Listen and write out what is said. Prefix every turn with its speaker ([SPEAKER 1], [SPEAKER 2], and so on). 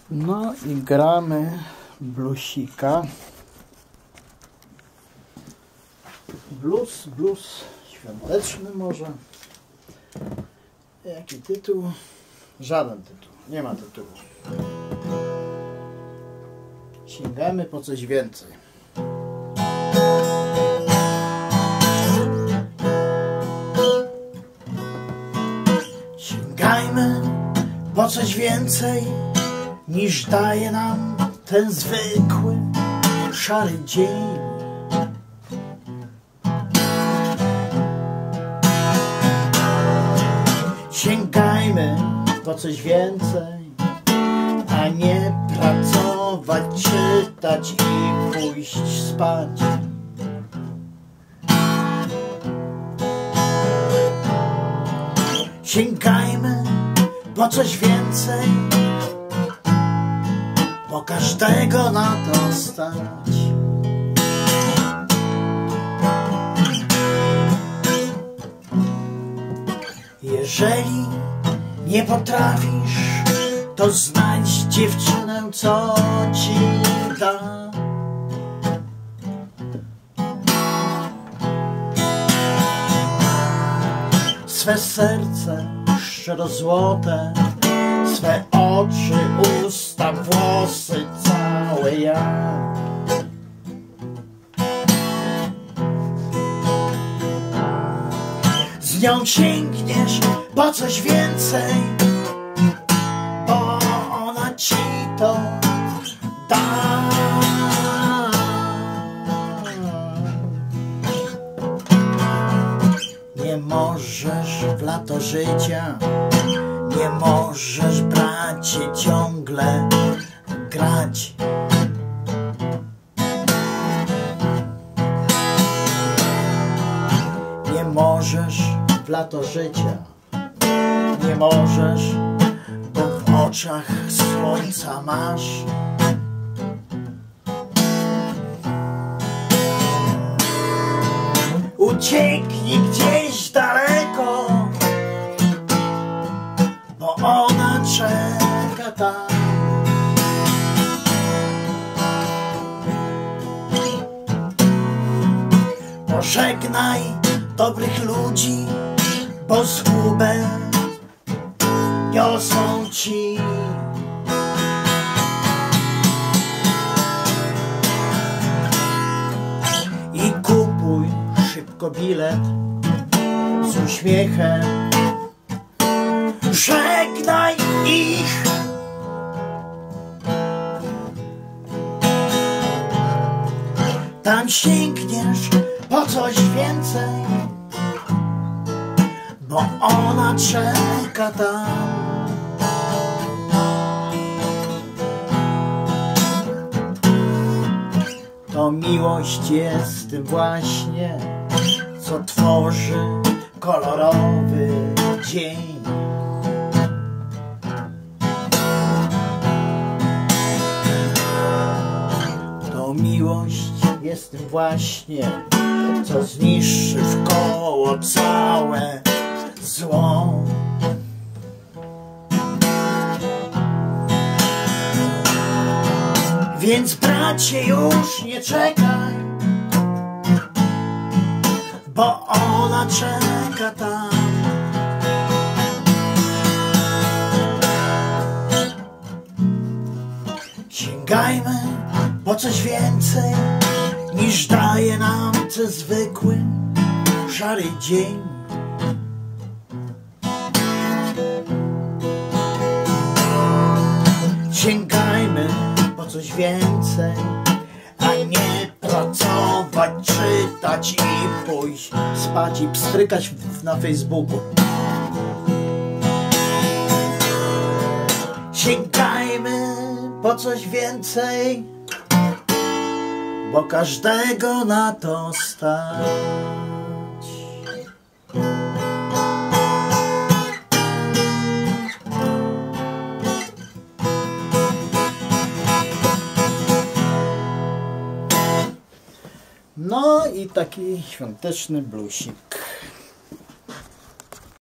[SPEAKER 1] No i gramy bluesika. Blues świąteczny może. Jaki tytuł? Żaden tytuł, nie ma tytułu. Sięgamy po coś więcej. Sięgajmy po coś więcej, niż daje nam ten zwykły, szary dzień. Sięgajmy po coś więcej, a nie pracować, czytać i pójść spać. Sięgajmy po coś więcej, bo każdego na to stać. Jeżeli nie potrafisz, to znajdź dziewczynę, co ci da. Swe serce szczerozłote, swe oczy, usta, włosy, całe ja. Z nią sięgniesz po coś więcej, bo ona ci to da. Nie możesz w lato życia, nie możesz, bracie, ciągle grać. Nie możesz w lato życia, nie możesz, bo w oczach słońca masz. Ucieknij gdzieś daleko, bo ona czeka tam. Pożegnaj dobrych ludzi, bo zgubę niosą ci. I kupuj szybko bilet z uśmiechem. Żegnaj ich. Tam sięgniesz po coś więcej, bo ona czeka tam. To miłość jest tym właśnie, co tworzy kolorowy dzień. To miłość jest tym właśnie, co zniszczy wkoło całe zło. Więc bracie, już nie czekaj, bo ona czeka tam. Sięgajmy po coś więcej, niż daje nam ten zwykły, szary dzień. Sięgajmy po coś więcej, a nie pracować, czytać i pójść spać i pstrykać na Facebooku. Sięgajmy po coś więcej, bo każdego na to stać. No i taki świąteczny bluesik.